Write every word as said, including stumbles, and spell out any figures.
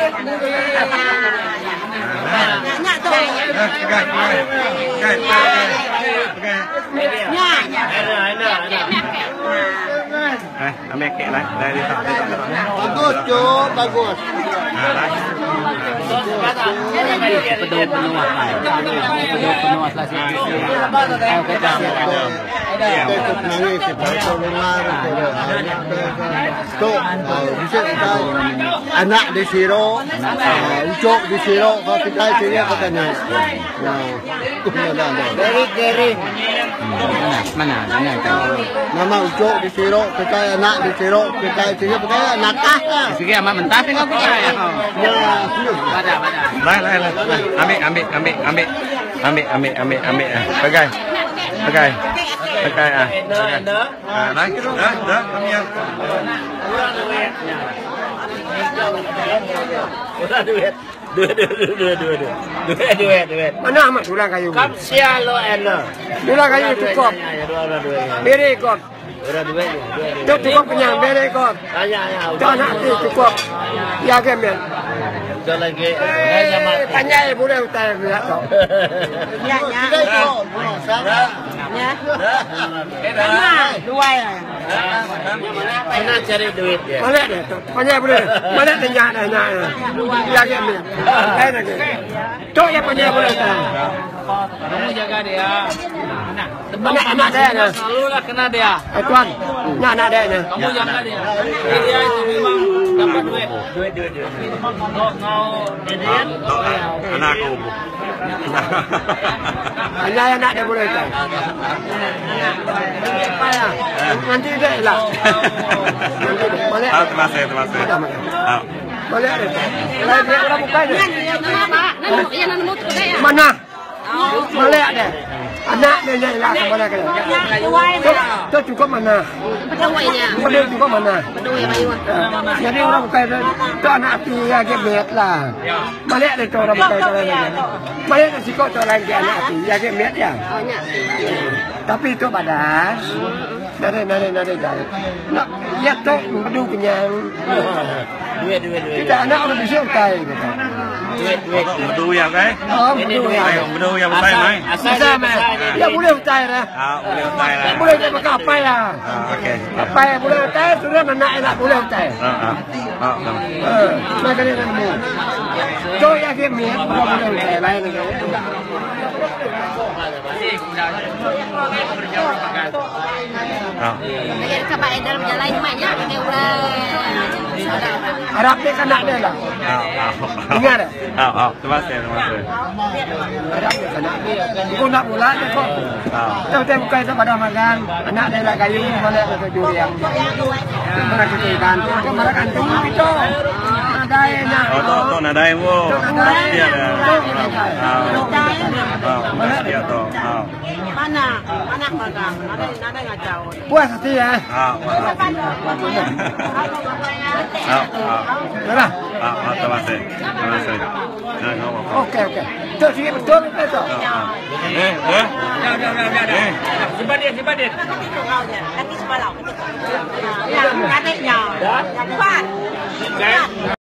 Nyak tu. Pegang, pegang, pegang. Nyak, nyak. Eh, ambil kek lah. Dari tak. Bagus, Cuk, bagus. Penuh penuh penuh penuh aslas ini. Ayo kita Kita nangis, kita dengar. Cuk, bisa kita anak di Siro, Ucok di Siro, kalau kita sini katanya. Dari kering. Mana? Mana itu? Nama Ucok di Siro, kita anak di Siro, kita sini kita anak ah. Sige, amat mentah tengok kita ya. Baca, baca. Lai, lai, lai. Ambil, ambil, ambil, ambil. Ambil, ambil, ambil, ambil. Pegang. Pegang. Pegang ah. Ah, naik tu. Dah, dah, kami yang. Udah duit. Duit, duit, duit, duit, duit. Duit, duit, duit. Mana amat tulang kayu? Kap sial lo eno. Tulang kayu cukup. Beri kot. Udah duit, duit. Itu cukup kenyang, beri kot. Tanya ya. Itu anak tu cukup. Ya kemen. Udah lagi. Tanya ya boleh utara berat tu. Nyak, nyak. Nyak. Sama, dua ya. Mana cari duit ya? Mana dia tu? Mana boleh? Mana tanya dah nyak. Ya kemen. Eh nak. Tu yang mana boleh utara. Kamu jaga dia. Nah, Mana anak dia ni? selalu lah kena dia. Eh tuan, nak anak dia ni. Kamu jaga dia. Dia itu memang dapat duit. Duit, duit, duit. Kau kau jadian. Anak aku. Anak anak dia boleh utara. Nanti dia lah. Boleh. Ah, terima kasih, terima kasih. Ah. Boleh ada. Kalau dia orang bukan dia. Mana? Boleh ada. Anak dia ni lah mana kena. Tu cukup mana? Boleh cukup mana? Jadi orang bukan dia. Tu anak tu yang gebet lah. Boleh ada tu orang bukan dia. Boleh ada sikot tu orang ke anak tu yang gebet ya. Tapi itu badan. Nade nade nade nade. Nak lihat tu bedu kenyang. Duit, duit, duit. Kita anak orang bisa utai kita. Duit, duit. Bedu ya, kan? Oh, bedu ya. Ayo, bedu yang besar mai. Bisa mai. Ya boleh utai lah. Ah, boleh utai lah. Boleh dia pakai apa ya? Ah, okey. Apa yang boleh utai? Sudah anak enak boleh utai. Ah, ah. Ah, sama. Eh, macam ni nak mu. So ya ke mi, boleh utai lain lagi. Ah. Lagi kabar dalam jalan ini banyak dia ulah. Harap dia kena dia lah. Ah, ah. Dengar tak? Ah, ah. Terima kasih, terima kasih. Harap dia kena. Aku nak pula dia kok. Ah. Tahu dia bukan pada makan. Anak dia lah kayu mana ada durian. Mana kita ikan. Kau mana kantung itu. Nadainya. Oh, tu tu nadai wo. Dia ada. Ah. Ah, dia tu. Ah. Mana? Mana magang? Nada nada ngacau. Puas hati ya. Ah. Ah, ah. Berapa? Ah, ah, terima kasih. Terima kasih. Nah, no. Okey okey. Tu sini betul betul. Eh, eh. Dah, dah, dah, dah, dah. Simpan dia, simpan dia. Nanti semalam. Yang ada yang yang kuat.